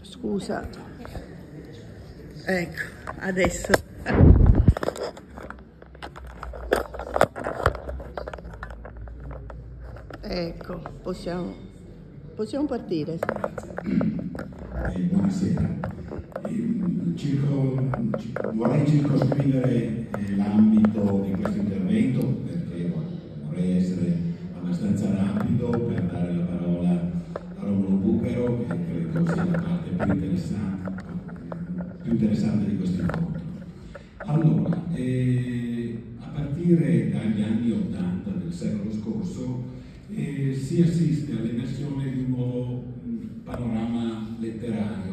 Scusa. Ecco, adesso. Ecco, possiamo partire. Buonasera. Vorrei circoscrivere l'ambito di questo intervento perché vorrei essere abbastanza rapido per dare la parola a Romolo Bucaro, che credo sia la parte più interessante di questo incontro. Allora, a partire dagli anni 80 del secolo scorso si assiste all'emersione di un nuovo panorama letterario,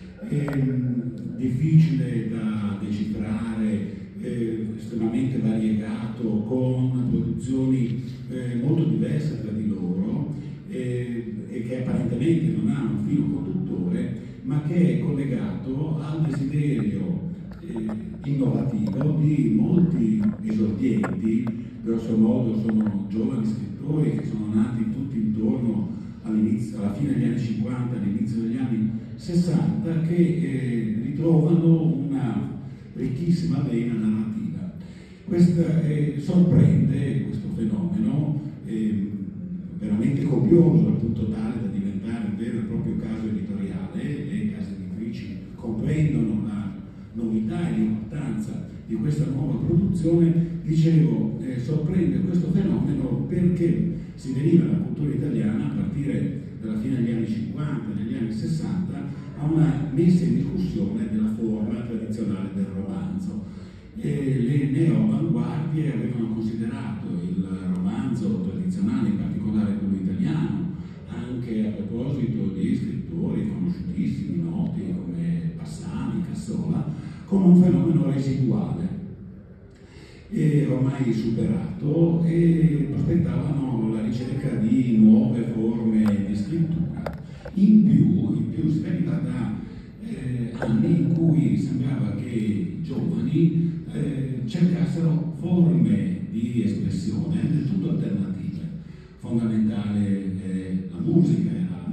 difficile da decifrare, estremamente variegato, con produzioni molto diverse tra di loro e che apparentemente non ha un filo conduttore, ma che è collegato al desiderio innovativo di molti esordienti, grosso modo sono giovani scrittori che sono nati tutti intorno alla fine degli anni 50, all'inizio degli anni 60, che ritrovano una ricchissima vena narrativa. Sorprende questo fenomeno, veramente copioso al punto tale da diventare un vero e proprio caso editoriale. Le case editrici comprendono la novità e l'importanza di questa nuova produzione. Dicevo, sorprende questo fenomeno perché si deriva dalla cultura italiana, a partire dalla fine degli anni 50 e degli anni 60, a una messa in discussione della forma tradizionale del romanzo. Le neoavanguardie avevano considerato il romanzo tradizionale, in particolare quello italiano, anche a proposito di scrittori conosciutissimi, noti come Passani, Cassola, come un fenomeno residuale e ormai superato, e prospettavano la ricerca di nuove forme di scrittura. In più si veniva da anni in cui sembrava che i giovani cercassero forme di espressione del tutto alternative. Fondamentale la musica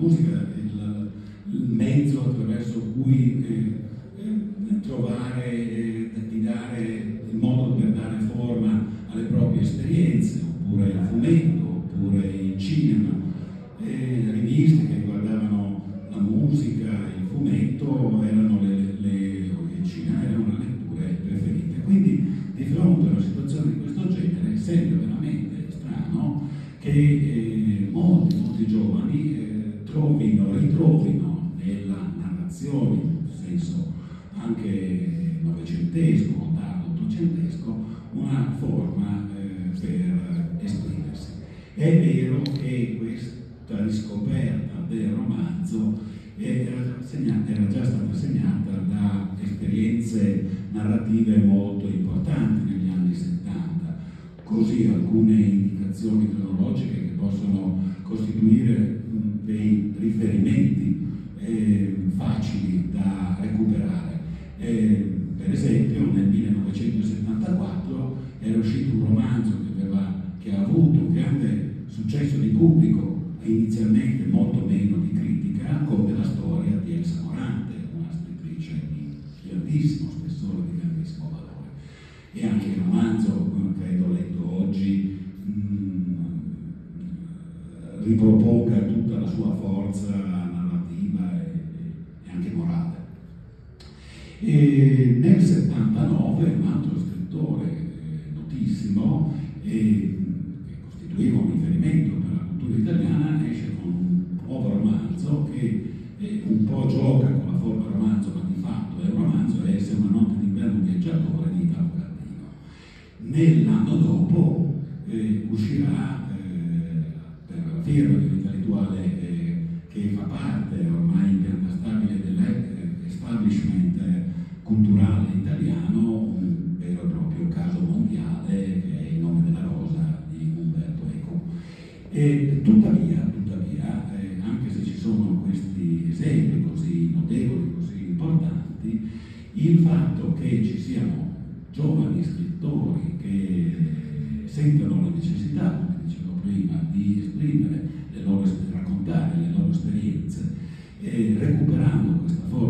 il mezzo attraverso cui trovare, il modo per dare forma alle proprie esperienze, oppure il fumetto, oppure il cinema, riviste che riguardavano la musica, il fumetto erano il cinema erano le letture preferite. Quindi di fronte a una situazione di questo genere sembra veramente strano che molti giovani ritrovino nella narrazione, in senso anche novecentesco o tardo ottocentesco, una forma per esprimersi. È vero che questa riscoperta del romanzo era già stata segnata da esperienze narrative molto importanti negli anni 70, così alcune indicazioni cronologiche che possono costituire dei riferimenti facili da recuperare. Per esempio nel 1974 era uscito un romanzo che ha avuto un grande successo di pubblico e inizialmente molto meno di critica, come la storia di Elsa Morante, una scrittrice di grandissimo spessore, di grandissimo valore. E anche il romanzo, credo letto oggi, riproponga tutta la sua forza narrativa e anche morale. E nel 79 un altro scrittore notissimo che costituiva un riferimento per la cultura italiana esce con un nuovo romanzo che un po' gioca con la forma romanzo, ma di fatto è un romanzo, è Se una notte d'inverno viaggiatore di Italo Calvino. Nell'anno dopo uscirà per la firma dell'intellettuale che fa parte ormai incontrastabile dell'establishment culturale italiano, un vero e proprio caso mondiale, che è Il nome della rosa di Umberto Eco. E tuttavia, anche se ci sono questi esempi così notevoli, così importanti, il fatto che ci siano giovani scrittori che sentono la necessità, come dicevo prima, di esprimere raccontare le loro esperienze, recuperando questa forma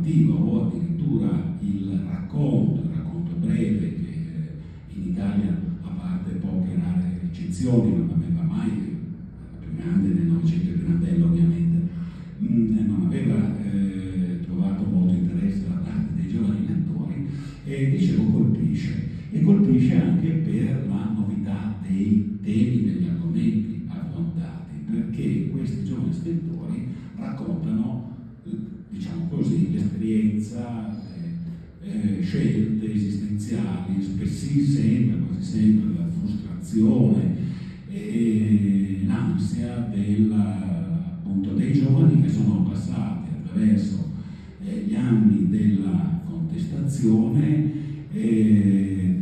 narrativa o addirittura il racconto breve che in Italia, a parte poche rare eccezioni, non aveva mai, la più grande nel Novecento, il Pirandello ovviamente, non aveva trovato molto interesse da parte dei giovani lettori, e dicevo colpisce anche per la novità dei temi, degli argomenti affrontati, perché questi giovani scrittori raccontano, diciamo così, l'esperienza, scelte esistenziali, quasi sempre la frustrazione e l'ansia appunto, dei giovani che sono passati attraverso gli anni della contestazione e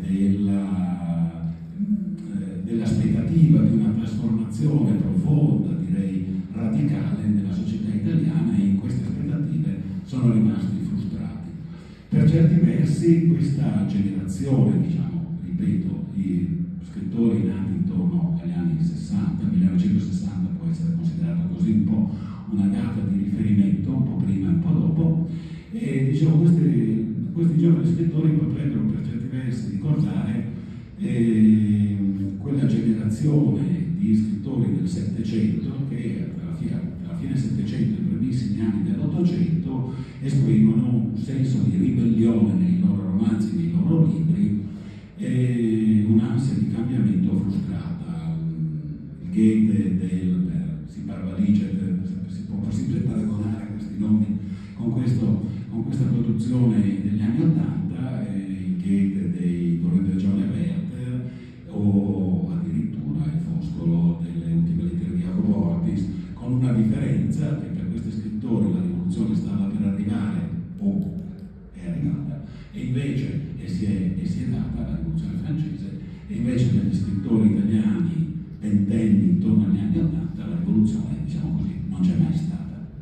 dell'aspettativa di una trasformazione profonda, direi radicale, nella società italiana, e in queste aspettative sono rimasti frustrati. Per certi versi questa generazione, diciamo, ripeto, di scrittori nati intorno agli anni 60, 1960 può essere considerato così un po' una data di riferimento, un po' prima e un po' dopo, e diciamo questi giovani scrittori potrebbero per certi versi ricordare quella generazione di scrittori del Settecento che alla fine del Settecento e i primissimi anni dell'Ottocento esprimono un senso di ribellione nei loro romanzi, nei loro libri, e un'ansia di cambiamento frustrata. Il Goethe si può persino paragonare questi nomi con questa produzione degli anni '80, il Goethe dei Volumi di Giorgio Werther, o addirittura il Foscolo delle ultime lettere di Jacopo Ortis, con una differenza: che per questi scrittori la rivoluzione stava per arrivare, o è arrivata, e si è data la rivoluzione francese, e invece per gli scrittori italiani ventenni intorno agli anni '80 la rivoluzione, diciamo così, non c'è mai stata.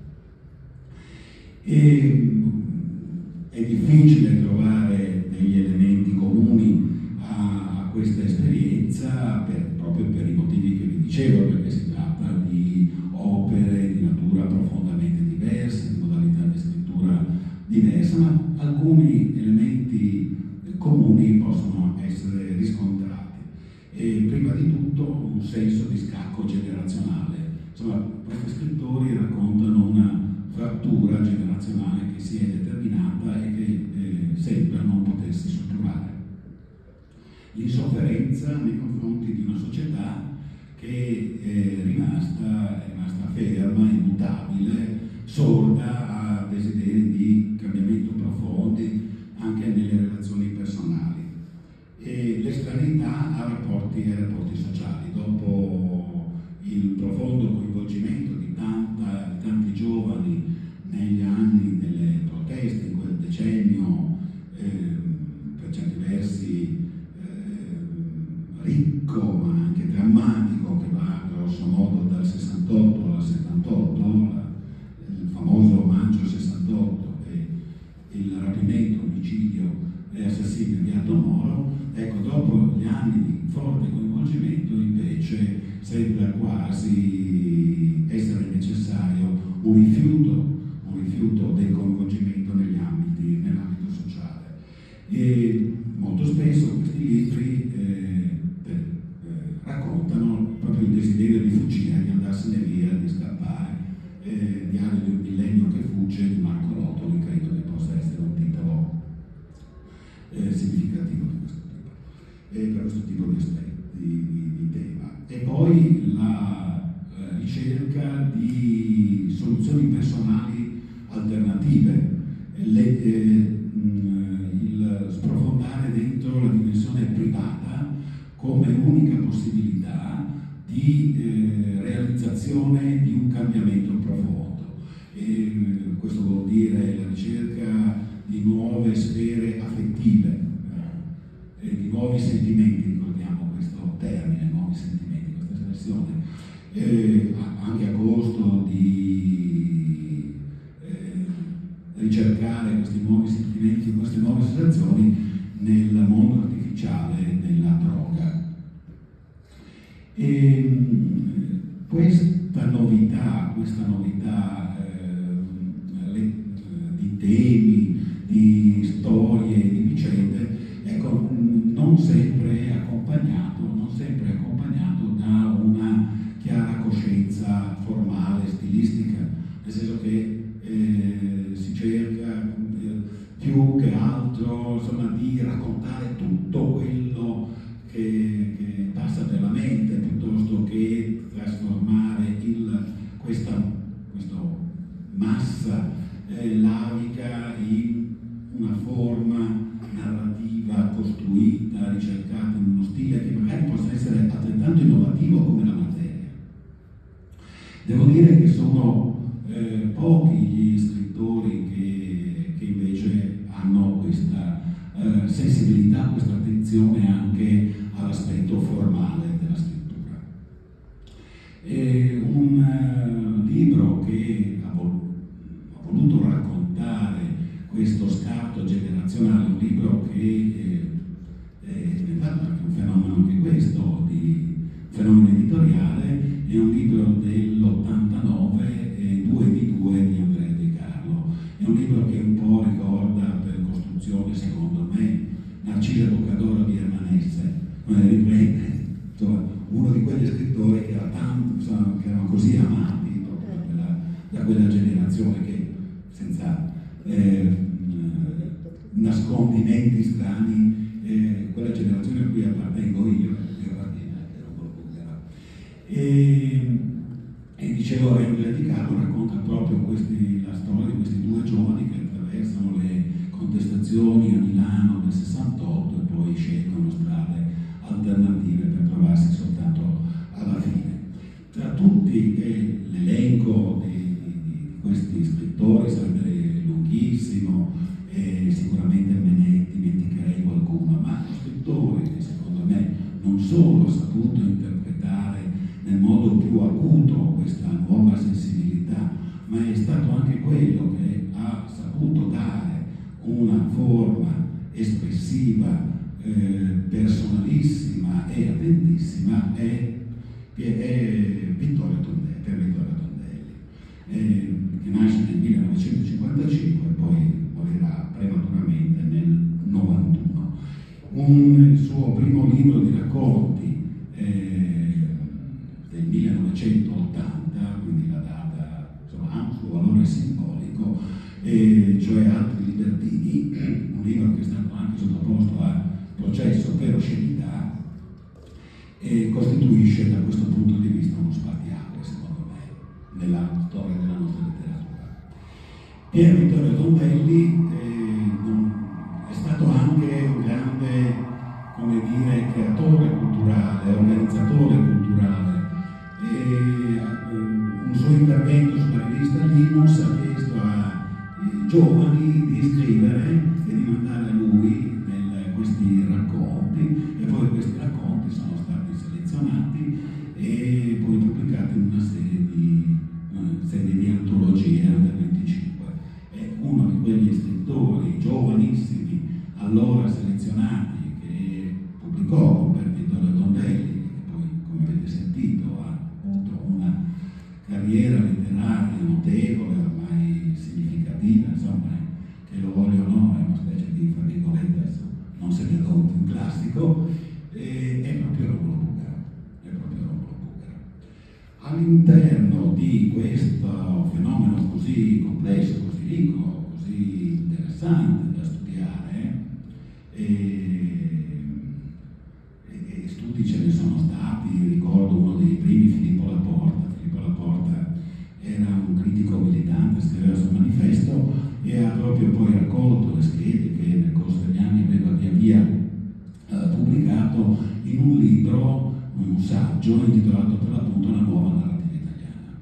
È difficile trovare degli elementi comuni a questa esperienza proprio per i motivi che vi dicevo, perché si tratta di opere di natura profondamente diverse, di modalità di scrittura diverse, ma alcuni elementi comuni possono essere riscontrati. E prima di tutto un senso di scacco generazionale. Insomma, questi scrittori raccontano una frattura generazionale che si è determinata e che sembra non potersi superare. L'insofferenza nei confronti di una società che è rimasta ferma, immutabile, sorda a desideri di cambiamento profondi anche nelle relazioni personali, e l'estraneità ai rapporti sociali. Dopo il profondo coinvolgimento di tanti giovani negli anni delle proteste, in quel decennio per certi versi ricco ma anche drammatico, che va grosso modo dal 68 al 78, il famoso maggio 68 e il rapimento, omicidio e assassinio di Aldo Moro. Ecco, dopo gli anni di forte coinvolgimento invece sembra quasi essere necessario un rifiuto del coinvolgimento nell'ambito sociale. E molto spesso questi libri raccontano proprio il desiderio di fuggire, di andarsene via, di scappare. Diario di un millennio che fugge di Marco Rotoli credo che possa essere un titolo significativo per questo tipo di tema. E poi la ricerca di soluzioni personali alternative, il sprofondare dentro la dimensione privata come unica possibilità di realizzazione di un cambiamento profondo. Questo vuol dire la ricerca di nuove sfere affettive, di nuovi sentimenti, ricordiamo questo termine, nuovi sentimenti, questa espressione, anche a costo di ricercare questi nuovi sentimenti, queste nuove sensazioni nel mondo artificiale della droga. E questa novità di temi, di storie, di vicende, ecco, non sempre è accompagnato da una chiara coscienza formale, stilistica, nel senso che si cerca più che altro, insomma, di raccontare tutto quello che passa per la mente, piuttosto che trasformare questa massa lavica in una forma narrativa costruita, ricercata in uno stile che magari possa essere altrettanto innovativo come la materia. Devo dire che sono pochi gli scrittori che invece hanno questa sensibilità, questa attenzione anche all'aspetto formale della scrittura. Un libro che ha voluto raccontare questo scarto generazionale, un libro che è diventato anche un fenomeno, anche questo, di fenomeno editoriale, è un libro dell'89, 2 di Andrea De Carlo. È un libro che un po' ricorda per costruzione, secondo me, Narcisa Boccadoro di Hermanesse, riprende uno di quegli scrittori che erano così amati proprio da quella generazione che, senza nascondimenti strani, quella generazione a cui appartengo io ero un po' bulgaro. E dicevo, Andrea Di Carlo racconta proprio la storia di questi due giovani che attraversano le contestazioni a Milano del 68 e poi scelgono strade alternative per trovarsi soltanto alla fine. Tra tutti l'elenco di questi scrittori sarebbe lunghissimo, sicuramente me ne dimenticherei qualcuno, ma uno scrittore che secondo me non solo ha saputo interpretare nel modo più acuto questa nuova sensibilità, ma è stato anche quello che ha saputo dare una forma espressiva, personalissima e attentissima, è Vittorio Tondelli, che nasce nel 1955 e poi morirà prematuramente nel 91. Il suo primo libro di racconti del 1980, quindi la data insomma, ha un suo valore simbolico, cioè Altri libertini, un libro che è stato anche sottoposto a processo per oscenità, costituisce da questo punto di vista uno spartiacque, secondo me, nella storia della nostra letteratura. Pier Vittorio Tondelli è stato anche un grande, come dire, creatore culturale, organizzatore culturale. Un suo intervento sulla rivista Linus ha chiesto ai giovani di scrivere e di mandare a lui questi racconti, e poi questi racconti sono stati selezionati e poi pubblicati in una serie di antologie under 25. È uno di quegli scrittori giovanissimi allora selezionati che pubblicò con Pier Vittorio Tondelli, che poi, come avete sentito, ha avuto una carriera letteraria notevole, ormai significativa, insomma, che lo voglio o no, è una specie di, fra virgolette, non se ne conta un classico, è proprio Romolo Bucaro. All'interno di questo fenomeno così complesso, così ricco, così interessante da studiare, e studi ce ne sono stati, ricordo uno dei primi, Filippo Laporta. Filippo Laporta era un critico militante, scriveva sul Manifesto e ha proprio poi raccolto le schede che nel corso degli anni aveva via via pubblicato in un libro, un saggio intitolato per l'appunto La nuova narrativa italiana.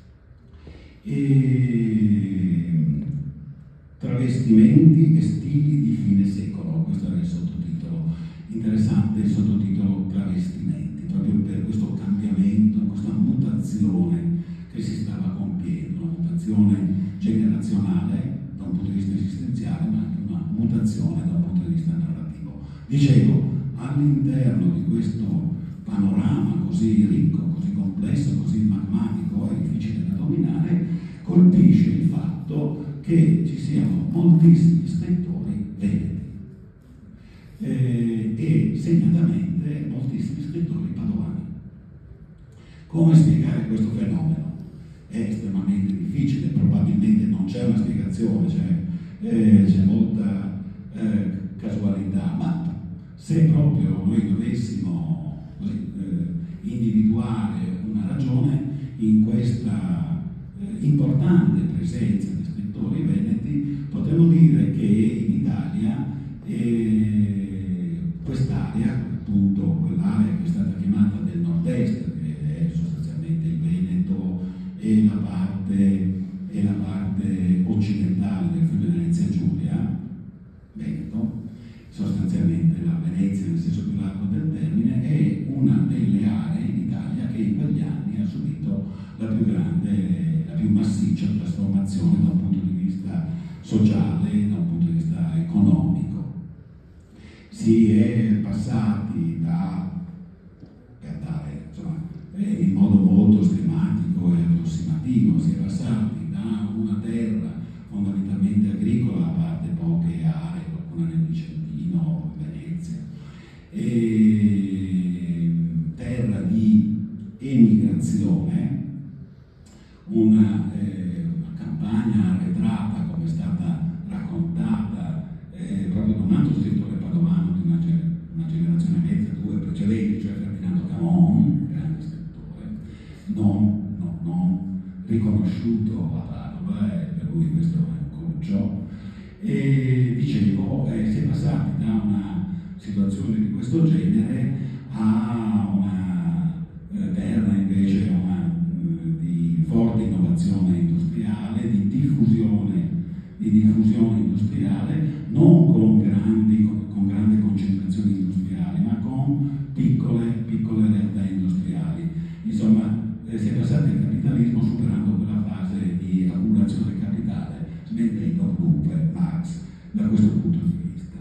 Travestimenti e stili di fine secolo, questo era il sottotitolo. Interessante il sottotitolo Travestimenti, proprio per questo cambiamento, questa mutazione che si stava compiendo, una mutazione generazionale da un punto di vista esistenziale, ma anche una mutazione da un punto di vista narrativo. Dicevo, all'interno di questo panorama così ricco, così complesso, così magmatico e difficile da dominare, colpisce il fatto che ci siano moltissimi scrittori veneti e segnatamente moltissimi scrittori padovani. Come spiegare questo fenomeno? È estremamente difficile, probabilmente non c'è una spiegazione, c'è molta casualità, ma se proprio noi dovessimo individuare una ragione in questa importante presenza di scrittori veneti, potremmo dire che in Italia quest'area, appunto quell'area che è stata chiamata del nord-est, che è sostanzialmente il Veneto e la parte occidentale del Friuli Venezia Giulia, Veneto, sostanzialmente la Venezia nel senso più largo del termine, è una delle aree in Italia che in quegli anni ha subito la più grande, la più massiccia trasformazione da un punto di vista sociale, da un punto di vista economico. Si è passati per dare, insomma, in modo molto schematico e approssimativo, si è passati da una terra fondamentalmente agricola, a parte poche aree, qualcuna nel Vicentino, Venezia, terra di emigrazione, una campagna arretrata come è stata raccontata proprio da un altro scrittore padovano di una generazione e mezza, due precedenti, cioè Ferdinando Camon, un grande scrittore, non riconosciuto a Padova, e per lui questo è un cruccio. E dicevo, si è passati da una situazione di questo genere a una terra invece di forte innovazione industriale, di diffusione industriale, non con grandi concentrazioni industriali, ma con piccole realtà industriali. Insomma, si è passati al capitalismo superando quella fase di accumulazione del capitale, smentendo dunque Marx da questo punto di vista.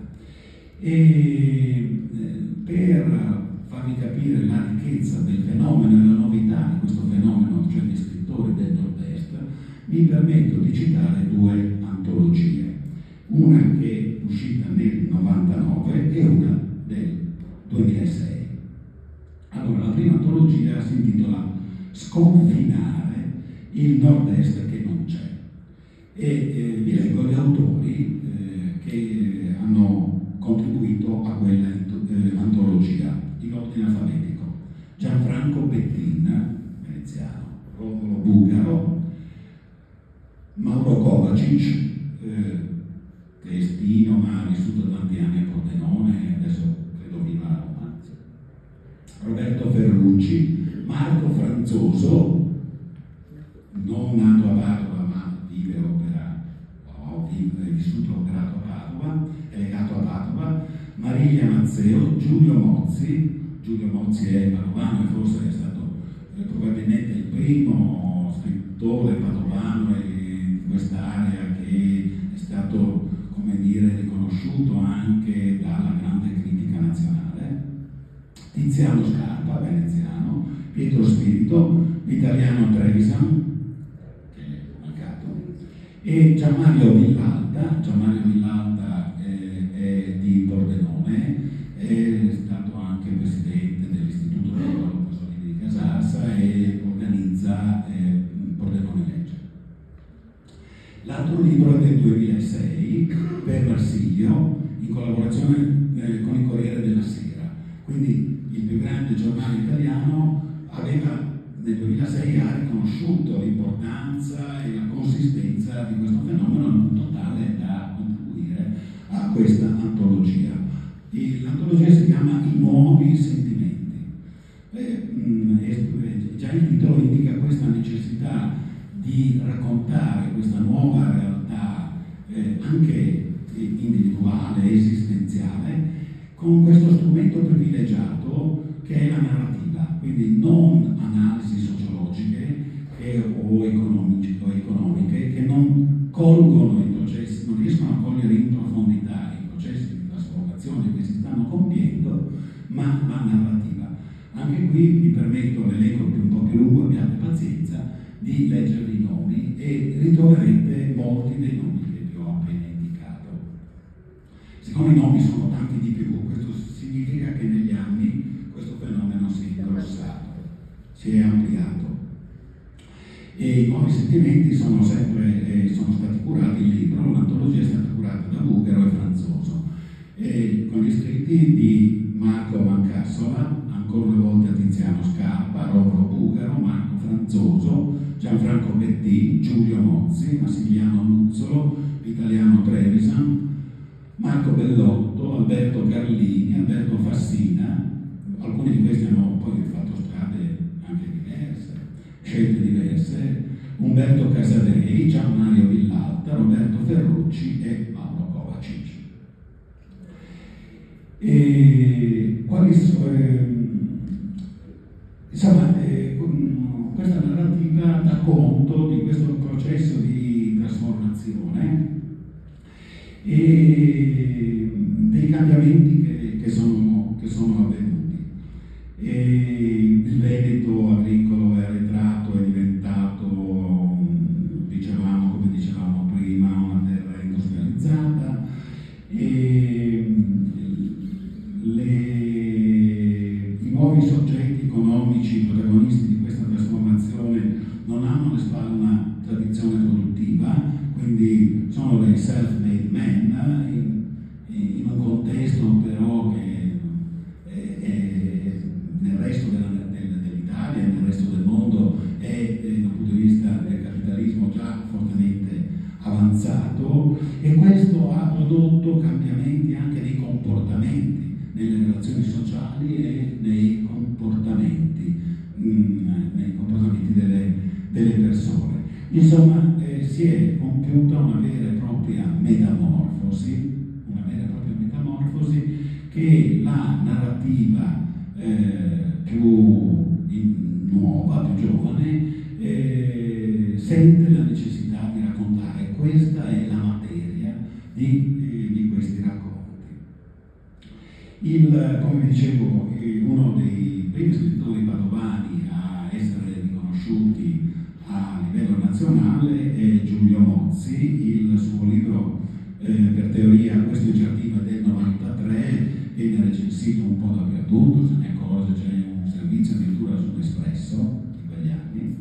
E per farvi capire la ricchezza del fenomeno e la novità di questo fenomeno, cioè gli scrittori del nord-est, mi permetto di citare due antologie, una che è uscita nel 99 e una del 2006. Allora, la prima antologia si intitola Sconfinare il nord-est che non c'è, e vi leggo gli autori che hanno contribuito a quella antologia in ordine alfabetico: Gianfranco Bettin, veneziano, Romolo Bugaro, Mauro Kovacic, triestino ma ha vissuto tanti anni a Pordenone, adesso credo viva a Roma, Roberto Ferrucci, Marco Franzoso, non nato a Padova ma vive e opera, è vissuto e operato a Padova, è legato a Padova, Mariglia Mazzeo, Giulio Mozzi è padovano e forse è stato probabilmente il primo scrittore padovano di quest'area che è stato, come dire, riconosciuto anche dalla grande critica nazionale, Tiziano Scarpa, veneziano, Pietro Spirito, l'italiano Trevisan, che è mancato, e Gianmario Villalta è di Pordenone, è stato anche presidente dell'Istituto Teodoro Pasolini di Casarsa e organizza Pordenone Legge. L'altro libro è del 2006 per l'Arsilio, in collaborazione con il Corriere della Sera, quindi il più grande giornale italiano nel 2006 ha riconosciuto l'importanza e la consistenza di questo fenomeno in modo tale da contribuire a questa antologia. L'antologia si chiama I nuovi sentimenti. Già il titolo indica questa necessità di raccontare questa nuova realtà anche individuale, esistenziale, con questo strumento privilegiato che è la narrativa, quindi non analisi sociologiche o economiche che non colgono i processi, non riescono a cogliere in profondità i processi di trasformazione che si stanno compiendo, ma la narrativa. Anche qui mi permetto, l'elenco un po' più lungo, abbiate pazienza, di leggervi i nomi e ritroverete molti dei nomi si è ampliato. E i nuovi sentimenti sono stati curati, il libro, l'antologia è stata curata da Bugaro e Franzoso, con gli scritti di Marco Mancassola, ancora una volta Tiziano Scarpa, Romolo Bugaro, Marco Franzoso, Gianfranco Bettì, Giulio Mozzi, Massimiliano Nuzzolo, Vitaliano Trevisan, Marco Bellotto, Alberto Carlini, Alberto Fassina. Alcuni di questi hanno poi fatto strade anche diverse, scelte diverse, Umberto Casadei, Gian Mario Villalta, Roberto Ferrucci e Mauro Kovacic. Questa narrativa dà conto di questo processo di trasformazione e dei cambiamenti che sono avvenuti. Il Veneto agricolo e arretrato è diventato, come dicevamo prima, una terra industrializzata, e i nuovi soggetti economici protagonisti di questa trasformazione non hanno alle spalle una tradizione produttiva, quindi sono dei self-made men in un contesto però che nel resto dell'Italia e nel resto del mondo è dal punto di vista del capitalismo già fortemente avanzato, e questo ha prodotto cambiamenti anche nei comportamenti, nelle relazioni sociali e nei comportamenti delle persone. Insomma, si è compiuta una vera e propria metamorfosi che la narrativa più nuova, più giovane, sente la necessità di raccontare. Questa è la materia di questi racconti. Come dicevo, uno dei primi scrittori padovani a essere riconosciuti a livello nazionale è Giulio Mozzi. Il suo libro per teoria Questo è giardino è del 93, viene recensito un po' dappertutto, se ne accorge, c'è un servizio addirittura sull'Espresso in quegli anni.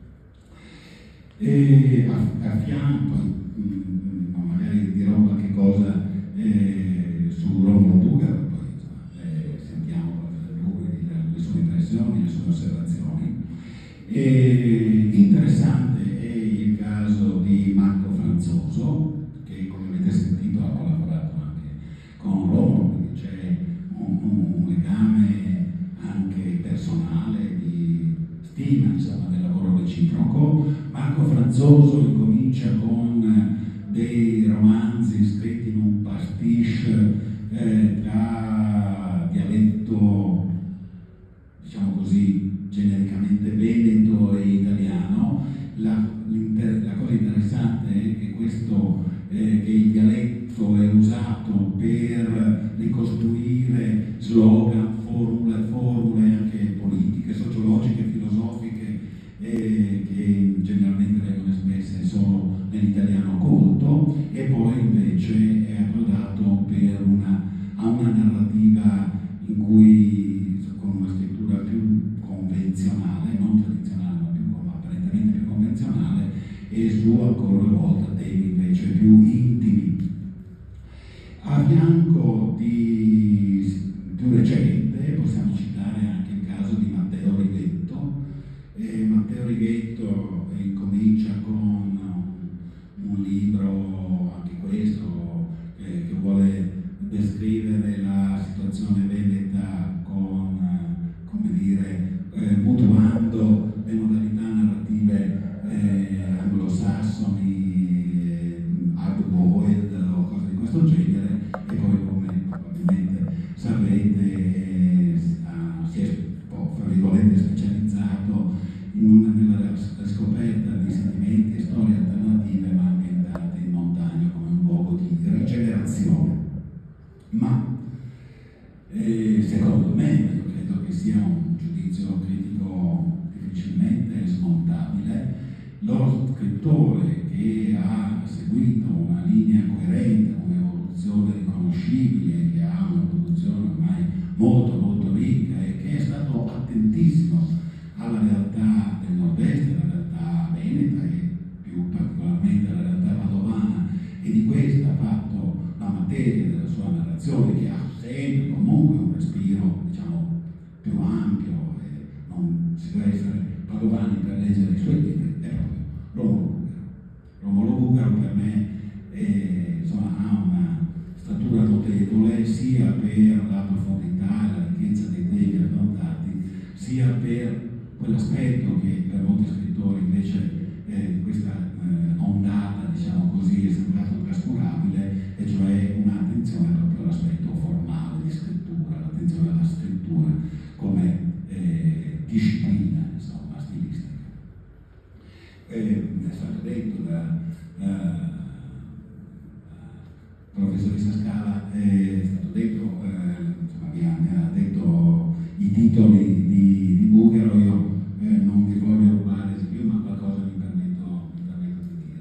E a fianco, magari dirò qualche cosa su Romolo Bugaro, poi sentiamo lui, le sue impressioni, le sue osservazioni. Interessante è il caso di Marco Franzoso, che come avete sentito ha collaborato anche con Romolo, quindi c'è un legame anche personale di stima, insomma, del lavoro reciproco. Marco Franzoso incomincia con dei romanzi scritti in un pastiche tra dialetto, diciamo così, genericamente veneto e italiano. La cosa interessante è che che il dialetto è usato per ricostruire slogan, formule anche politiche, sociologiche, filosofiche, che generalmente vengono espresse solo nell'italiano colto, e poi invece è approdato a una narrativa in cui, con una scrittura più convenzionale, non tradizionale, ma apparentemente più convenzionale, e su ancora una volta temi invece più intimi. A fianco più recente possiamo citare anche il caso di Matteo Righetto. Matteo Righetto incomincia con un libro, anche questo, che vuole descrivere la situazione veneta mutuando le modalità narrative anglosassoni, hard-boiled o cose di questo genere, e poi, come probabilmente sapete, si è, fra virgolette, specializzato nella scoperta di sentimenti e storie alternative, ma ambientate in montagna come un luogo di rigenerazione. Ma secondo me, io credo che sia un giudizio critico difficilmente smontabile, lo scrittore che ha seguito una linea coerente, un'evoluzione riconoscibile, che ha una produzione ormai molto molto ricca e che è stato attentissimo alla realtà sia per quell'aspetto che per molti scrittori invece questa ondata, diciamo così, è sembrato trascurabile, e cioè un'attenzione proprio all'aspetto formale di scrittura, l'attenzione alla scrittura come disciplina, insomma, stilistica. È stato detto da professoressa Scala, è stato detto, insomma, mi ha detto i titoli di Bughero, io non vi voglio rubare di più, ma qualcosa mi permetto di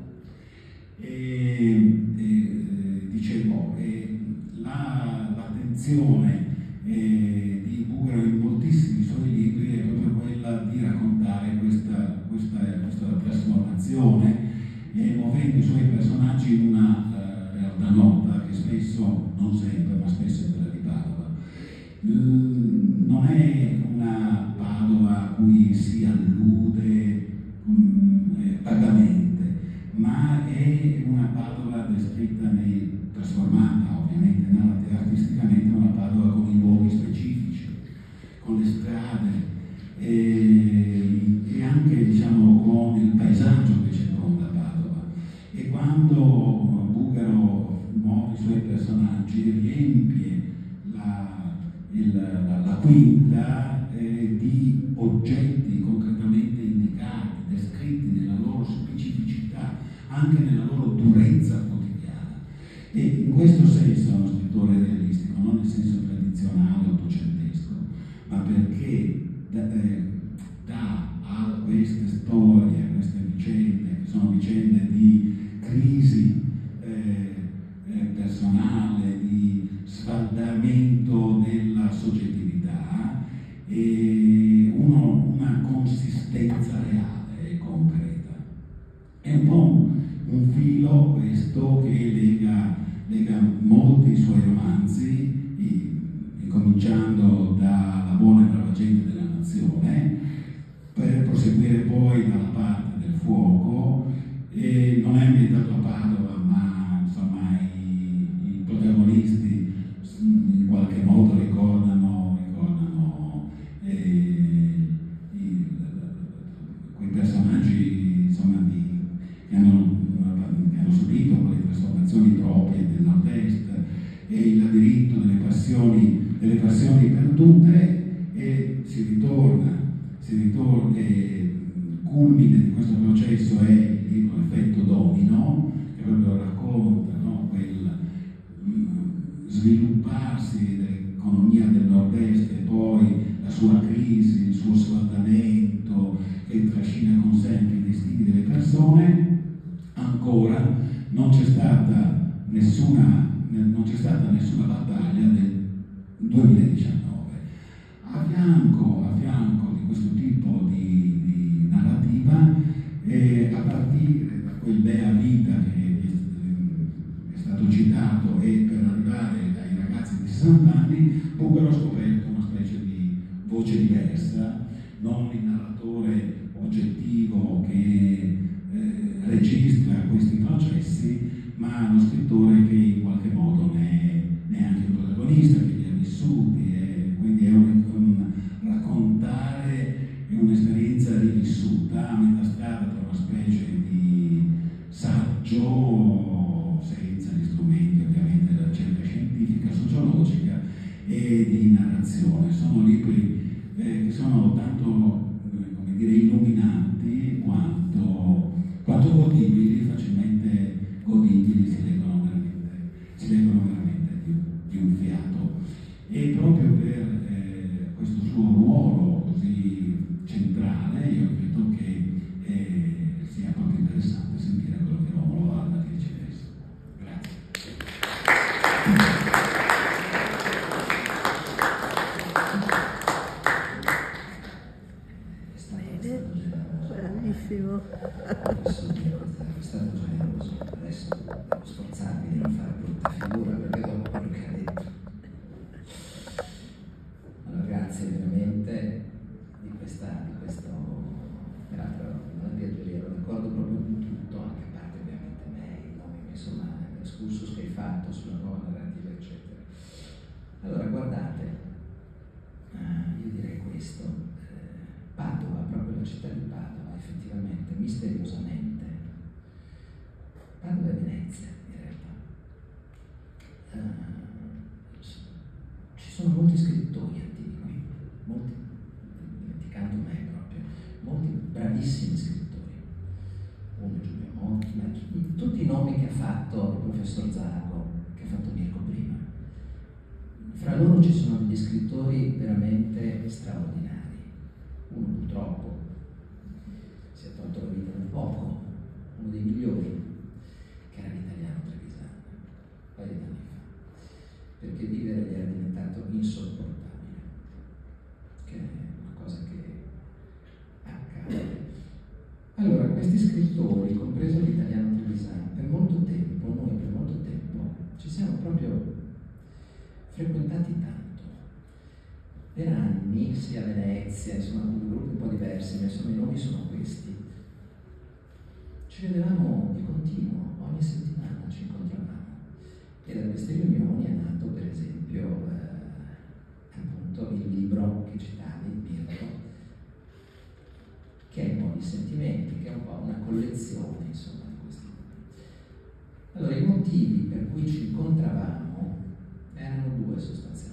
dire. Dicevo, l'attenzione di Bughero in moltissimi suoi libri è proprio quella di raccontare questa trasformazione, muovendo i suoi personaggi in una realtà nota che spesso, non sempre, ma spesso è quella di Padova. Non è una Padova a cui si allude vagamente, ma è una Padova descritta trasformata ovviamente artisticamente, una Padova con i luoghi specifici, con le strade e anche, diciamo, con il paesaggio che circonda Padova. E quando Bughero muove i suoi personaggi, riempie la quinta di oggetti concretamente indicati, descritti nella loro specificità, anche nella loro durezza quotidiana. E in questo senso è uno scrittore realistico, non nel senso tradizionale ottocentesco, ma perché dà a queste storie, a queste vicende, che sono vicende di crisi personale, di sfaldamento della soggettività, e una consistenza reale e concreta. È un po' un filo questo che lega molti suoi romanzi, incominciando dalla Buona e brava gente della nazione, per proseguire poi dalla parte del fuoco. E non è ambientato a Padova, ma insomma i protagonisti in qualche modo ricordano quei personaggi, insomma, che hanno subito quelle trasformazioni proprie del nord-est, e il labirinto delle passioni perdute, e si ritorna, culmine di questo processo è il libro Effetto Domino, che proprio racconta, no, quel svilupparsi dell'economia del nord-est e poi la sua crisi, il suo sfaldamento che trascina con sé anche i destini delle persone. Ancora non c'è stata nessuna battaglia del 2019. A fianco di questo tipo di narrativa, a partire da quel Bea Vita che è stato citato, e per arrivare ai ragazzi di 60 anni, Bughero ha scoperto una specie di voce diversa, non il narratore oggettivo che registra questi processi, ma uno scrittore che in qualche modo ne è anche un protagonista, che li ha vissuti, e quindi è un raccontare un'esperienza rivissuta a metà strada tra una specie di saggio senza gli strumenti ovviamente della ricerca scientifica, sociologica, e di narrazione. Sono libri che sono tanto, come dire, illuminanti quanto godibili, facilmente godibili, si leggono veramente di un fiato. E proprio per questo suo ruolo così centrale, io credo che sia proprio interessante sentire quello che Romolo ha da dirci adesso. Grazie. Bravissimo. È stato generoso. Adesso devo sforzarmi di non fare brutta figura, perché dopo quello che ha detto. Allora, grazie veramente di questo, peraltro non è piacere, ero d'accordo proprio con tutto, anche a parte ovviamente me, non mi hai messo male nell'escursus che hai fatto sulla nuova narrativa, eccetera. Allora, guardate, io direi questo. questo. Padova, proprio la città di Padova, effettivamente, misteriosamente. Padova è Venezia, in realtà. Ci sono molti scrittori attivi qui, molti, dimenticando me proprio, molti bravissimi scrittori. Uno Giulio Monti, ma tutti i nomi che ha fatto il professor Zago, che ha fatto Mirko prima. Fra loro ci sono degli scrittori veramente straordinari. Uno purtroppo si è tolto la vita da poco, uno dei migliori, che era l'italiano Trevisani, un paio di anni fa, perché vivere gli era diventato insopportabile, che è una cosa che accade. Allora, questi scrittori, compreso l'italiano Trevisani, per molto tempo, noi per molto tempo, ci siamo proprio frequentati tanto. Per anni, sia a Venezia, insomma, con gruppi un po' diversi, ma insomma i nomi sono questi. Ci vedevamo di continuo, ogni settimana ci incontravamo. E da queste riunioni è nato, per esempio, appunto il libro che citavi, Mirko, che è un po' di sentimenti, che è un po' una collezione, insomma, di questi nomi. Allora, i motivi per cui ci incontravamo erano due sostanzialmente.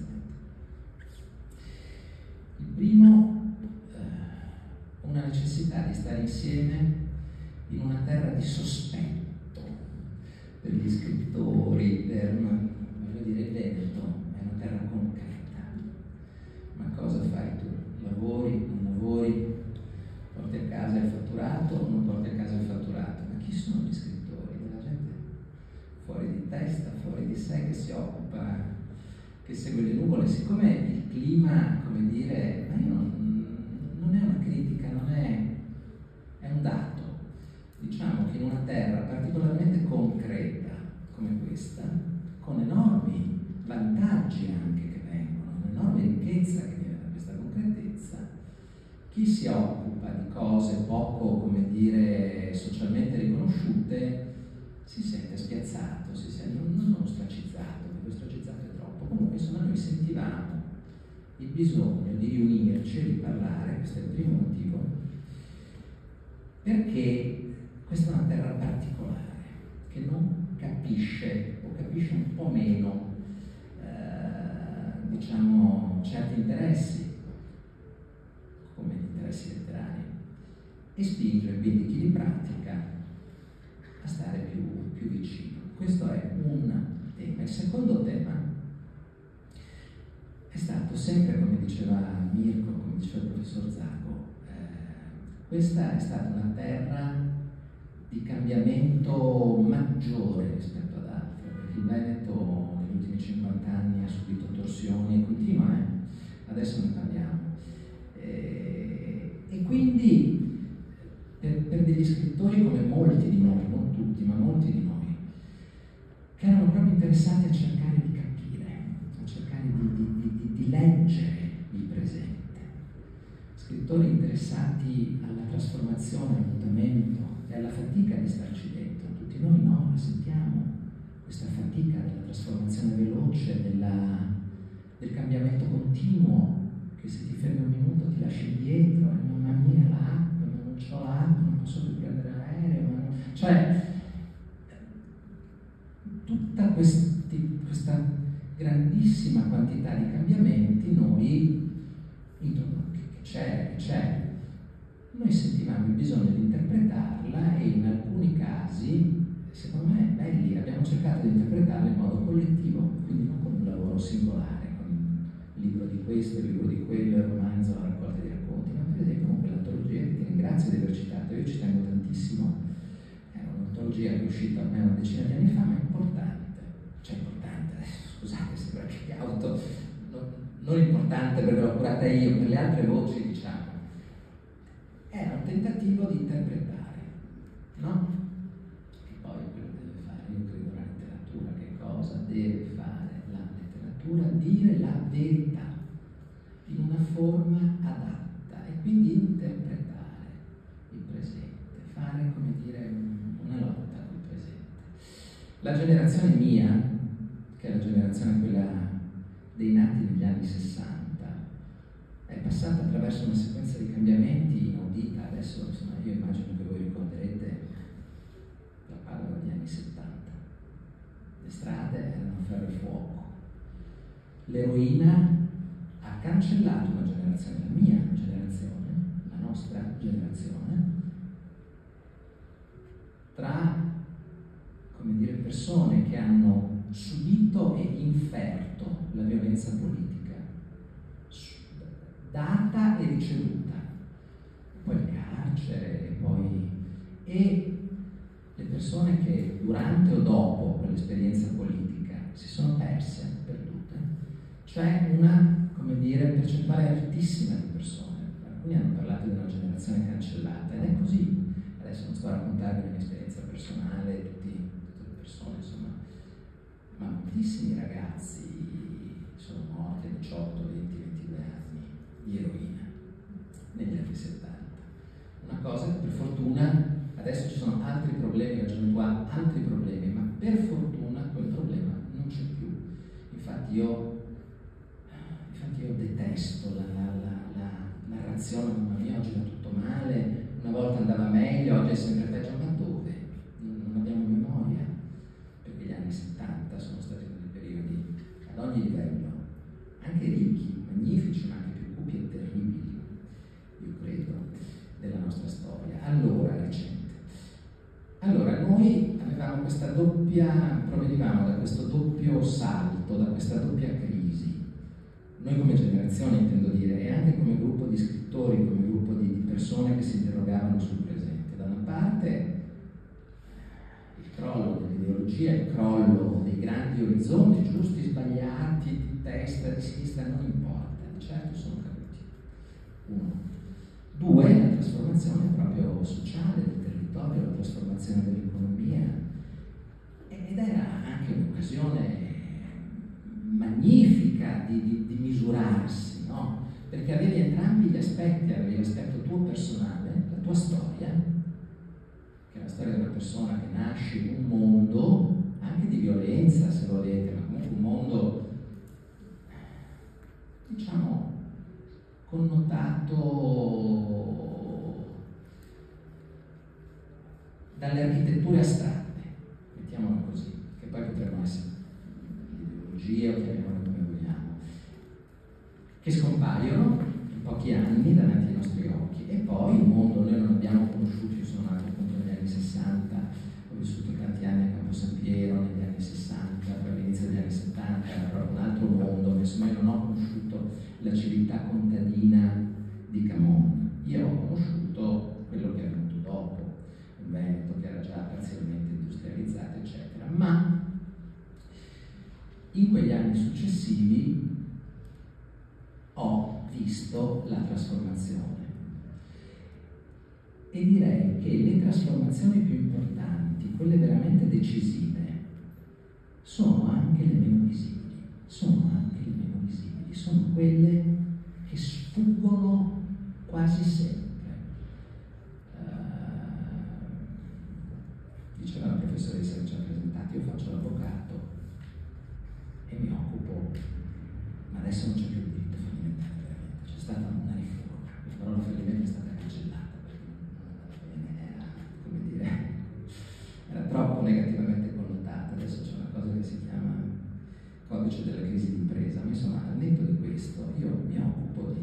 Il primo, una necessità di stare insieme in una terra di sospetto per gli scrittori, voglio dire, il Veneto è una terra concreta. Ma cosa fai tu? Lavori, non lavori, porti a casa il fatturato o non porti a casa il fatturato? Ma chi sono gli scrittori? Della gente fuori di testa, fuori di sé, che si occupa, che segue le nuvole. Siccome il clima, come dire, ma io non è una critica, è un dato. Diciamo che in una terra particolarmente concreta come questa, con enormi vantaggi anche che vengono, un'enorme ricchezza che viene da questa concretezza, chi si occupa di cose poco, come dire, socialmente riconosciute si sente spiazzato, si sente non ostracizzato, perché ostracizzato è troppo. Comunque, insomma, noi sentivamo il bisogno di riunirci e di parlare, questo è il primo motivo, perché questa è una terra particolare, che non capisce, o capisce un po' meno, diciamo, certi interessi, come gli interessi letterari, e spinge quindi chi li pratica a stare più vicino. Questo è un tema. Il secondo tema è stato sempre, come diceva Mirko, come diceva il professor Zago, questa è stata una terra di cambiamento maggiore rispetto ad altre, perché il Veneto negli ultimi 50 anni ha subito torsioni e continua, adesso ne parliamo. E quindi per degli scrittori come molti di noi, non tutti, ma molti di noi, che erano proprio interessati a cercare di capire, a cercare di leggere il presente, scrittori interessati alla trasformazione, al mutamento e alla fatica di starci dentro. Tutti noi no, la sentiamo, questa fatica della trasformazione veloce, del cambiamento continuo, che se ti fermi un minuto ti lasci indietro, e mamma mia l'acqua, non c'ho l'acqua, non posso più prendere l'aereo, cioè tutta questa grandissima quantità di cambiamenti noi intorno che c'è, noi sentivamo il bisogno di interpretarla, e in alcuni casi, secondo me, belli, abbiamo cercato di interpretarla in modo collettivo, quindi non con un lavoro singolare, con il libro di questo, il libro di quello, il romanzo, la raccolta di racconti, ma per esempio con quell'antologia che ti ringrazio di aver citato. Io ci tengo tantissimo, è un'antologia che è uscita ormai una decina di anni fa, ma è importante, scusate, sembra che non importante perché l'ho curata io, per le altre voci, diciamo, era un tentativo di interpretare, no? Che poi quello che deve fare, io credo, la letteratura, che cosa deve fare la letteratura? Dire la verità in una forma adatta, e quindi interpretare il presente, fare, come dire, una lotta col presente. La generazione mia, che è la generazione quella dei nati negli anni 60, è passata attraverso una sequenza di cambiamenti inaudita. Adesso insomma, io immagino che voi ricorderete, la parlo degli anni 70, le strade erano ferro e fuoco, l'eroina ha cancellato una generazione, la mia generazione, la nostra generazione, tra, come dire, persone che hanno subito e inferto la violenza politica, data e ricevuta, poi il carcere, e le persone che durante o dopo quell'esperienza politica si sono perdute, cioè una, come dire, percentuale altissima di persone. Alcuni hanno parlato di una generazione cancellata, ed è così. Adesso non sto a raccontarvi la mia esperienza personale, tutte le persone, insomma, ma moltissimi ragazzi sono morti a 18, 20, 22 anni di eroina negli anni 70. Una cosa che per fortuna, adesso ci sono altri problemi, la gioventù ha altri problemi, ma per fortuna quel problema non c'è più. Infatti io detesto la narrazione, mamma mia, oggi va tutto male, una volta andava meglio, oggi è sempre peggio. Ma dove? Non abbiamo memoria, perché gli anni 70 sono stati dei periodi ad ogni livello, anche ricchi, magnifici, ma anche più cupi e terribili, io credo, della nostra storia, allora recente. Allora, noi avevamo questa provenivamo da questo doppio salto, da questa doppia crisi. Noi come generazione, intendo dire, e anche come gruppo di scrittori, come gruppo di persone che si interrogavano sul presente. Da una parte il crollo dell'ideologia, il crollo dei grandi orizzonti, giusti, sbagliati, di destra, di sinistra, non importa, di certo sono caduti. Uno. Due, la trasformazione proprio sociale del territorio, la trasformazione dell'economia, ed era anche un'occasione magnifica di misurarsi, no? Perché avevi entrambi gli aspetti, avevi l'aspetto tuo personale, la tua storia, che è la storia della persona che nasce in un mondo, anche di violenza se volete, ma comunque un mondo, diciamo, connotato dalle architetture astratte, mettiamola così, che poi potremmo essere l'ideologia o chiamiamola come vogliamo, che scompaiono in pochi anni davanti ai nostri occhi. E poi un mondo noi non abbiamo conosciuto, io sono nato appunto negli anni 60, ho vissuto tanti anni a Campo San Piero negli anni 60, poi all'inizio degli anni 70 era proprio un altro mondo, insomma io non ho conosciuto la civiltà contadina di Camon, io ho conosciuto quello che è venuto dopo, un Veneto che era già parzialmente industrializzato, eccetera. Ma in quegli anni successivi ho visto la trasformazione e direi che le trasformazioni più importanti, quelle veramente decisive, sono anche le meno visibili, sono quelle che sfuggono quasi sempre. Diceva la professoressa che ci ha presentato, io faccio l'avvocato e mi occupo, ma adesso non c'è più il diritto fallimentare veramente, c'è stata una riforma, la parola fallimento è stata cancellata perché non andava bene, era, come dire, era troppo negativamente connotata. Adesso c'è una cosa che si chiama codice della crisi d'impresa, ma insomma al netto di questo io mi occupo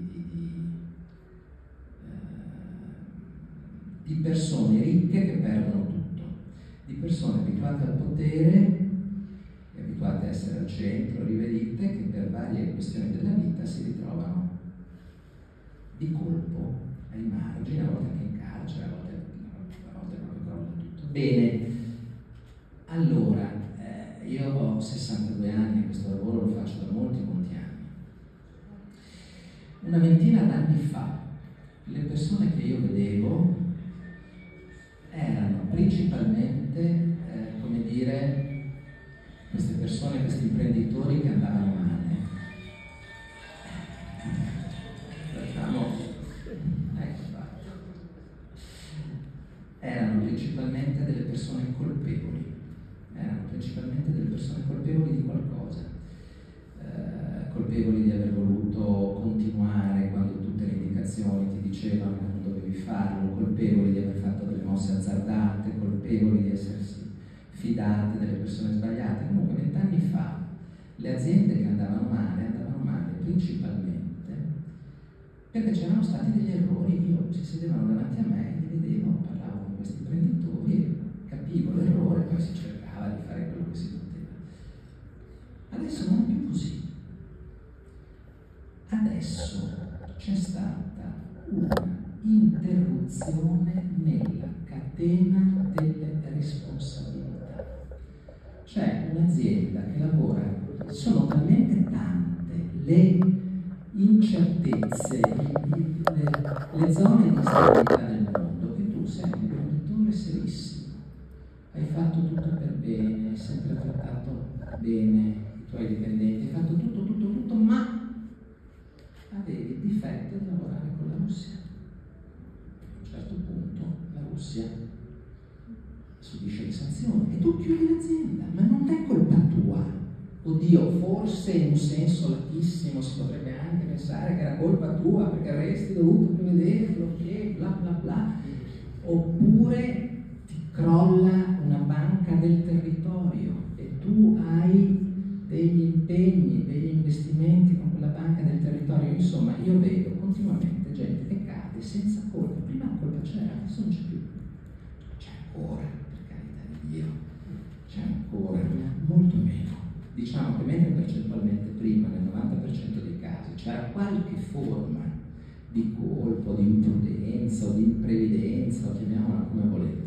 di persone ricche che perdono tutto, di persone abituate al potere, abituate a essere al centro, riverite, che per varie questioni della vita si ritrovano di colpo ai margini, a volte anche in carcere, a volte proprio crolla tutto. Bene, allora, io ho 62 anni e questo lavoro lo faccio da molti anni. Una ventina d'anni fa, le persone che io vedevo erano principalmente, come dire, queste persone, questi imprenditori che andavano male. Facciamo, ecco fatto. Erano principalmente delle persone colpevoli. Di qualcosa, colpevoli di aver voluto continuare fidate delle persone sbagliate. Comunque 20 anni fa le aziende che andavano male principalmente perché c'erano stati degli errori. Io si sedevano davanti a me, li vedevo, parlavo con questi imprenditori, capivo l'errore, poi si cercava di fare quello che si poteva. Adesso non è più così. Adesso c'è stata un'interruzione nella catena delle responsabilità. C'è un'azienda che lavora, sono talmente tante le incertezze, le zone di instabilità del mondo, che tu sei un imprenditore serissimo, hai fatto tutto per bene, hai sempre trattato bene i tuoi dipendenti, hai fatto tutto, ma avevi il difetto di lavorare con la Russia. A un certo punto la Russia subisce le sanzioni e tu chiudi l'azienda, ma non è colpa tua. Oddio, forse in un senso latissimo si potrebbe anche pensare che era colpa tua perché avresti dovuto prevederlo, che bla bla bla, oppure ti crolla una banca del territorio e tu hai degli impegni, degli investimenti con quella banca del territorio. Insomma, io vedo continuamente gente che cade senza colpa. Prima la colpa c'era, adesso non c'è più. C'è ancora, per carità di Dio, c'è ancora, molto meno. Diciamo che mentre percentualmente prima, nel 90% dei casi, c'era qualche forma di colpo, di imprudenza o di imprevidenza, o chiamiamola come volete,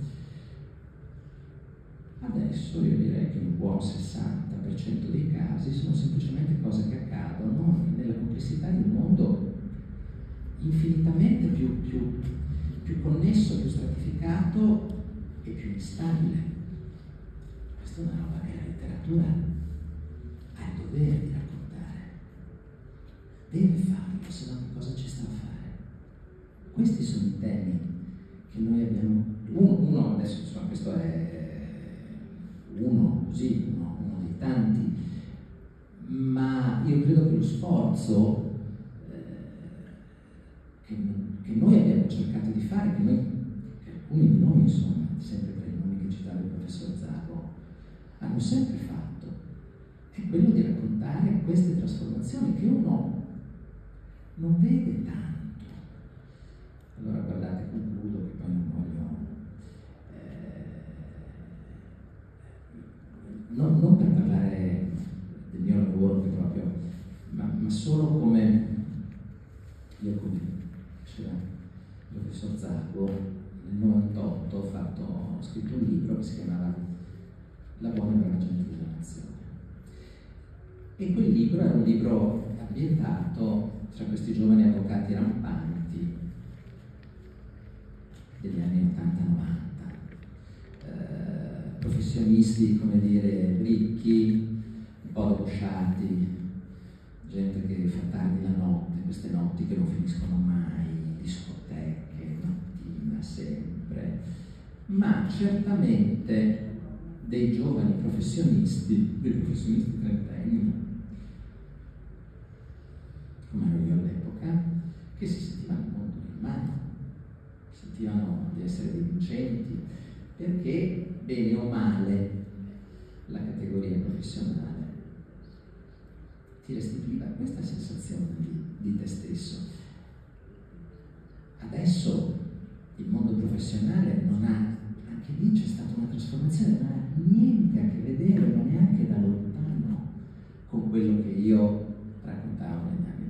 adesso io direi che un buon 60% dei casi sono semplicemente cose che accadono nella complessità di un mondo infinitamente più connesso, più stratificato e più instabile. Questa è una roba che la letteratura ha il dovere di raccontare, deve farlo, se no che cosa ci sta a fare? Questi sono i temi che noi abbiamo. Uno adesso, insomma, questo è uno dei tanti, ma io credo che lo sforzo che noi abbiamo cercato di fare, che alcuni di noi, insomma, sempre per i nomi che citava il professor Zago, hanno sempre fatto, è quello di raccontare queste trasformazioni che uno non vede tanto. Allora guardate, concludo, che poi non voglio non per parlare del mio lavoro che proprio, ma solo come io, come diceva il professor Zago, nel 98 ho scritto un libro che si chiamava La buona e brava gente della nazione. E quel libro era un libro ambientato tra questi giovani avvocati rampanti degli anni 80-90, professionisti, come dire, ricchi, un po' debosciati, gente che fa tardi la notte, queste notti che non finiscono mai, discoteche, mattina, sempre, ma certamente dei giovani professionisti, dei professionisti trentenni, come ero io all'epoca, che si sentivano il mondo in mano, sentivano di essere dei vincenti, perché bene o male la categoria professionale ti restituiva questa sensazione di te stesso. Adesso il mondo professionale non ha, anche lì c'è stata una trasformazione, non ha niente a che vedere, ma neanche da lontano, con quello che io raccontavo negli anni